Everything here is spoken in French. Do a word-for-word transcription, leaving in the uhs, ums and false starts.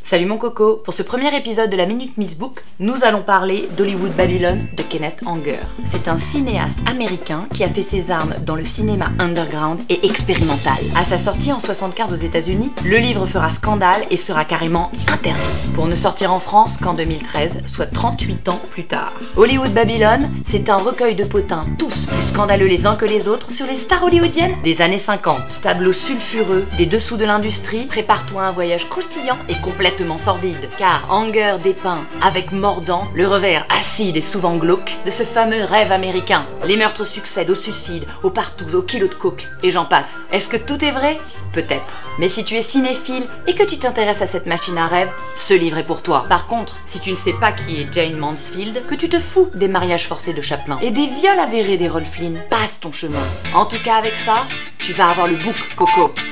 Salut mon coco. Pour ce premier épisode de la Minute Miss Book, nous allons parler d'Hollywood Babylon de Kenneth Anger. C'est un cinéaste américain qui a fait ses armes dans le cinéma underground et expérimental. À sa sortie en soixante-quinze aux États-Unis, le livre fera scandale et sera carrément interdit, pour ne sortir en France qu'en deux mille treize, soit trente-huit ans plus tard. Hollywood Babylon, c'est un recueil de potins, tous plus scandaleux les uns que les autres, sur les stars hollywoodiennes des années cinquante. Tableau sulfureux des dessous de l'industrie, prépare-toi à un voyage croustillant et complètement sordide, car Anger dépeint avec mordant le revers acide et souvent glauque de ce fameux rêve américain. Les meurtres succèdent aux suicides, aux partous, aux kilos de coke, et j'en passe. Est-ce que tout est vrai? Peut-être. Mais si tu es cinéphile et que tu t'intéresses à cette machine à rêve, ce livre est pour toi. Par contre, si tu ne sais pas qui est Jayne Mansfield, que tu te fous des mariages forcés de Chaplin et des viols avérés des Rolf Flynn, passe ton chemin. En tout cas avec ça, tu vas avoir le book, Coco.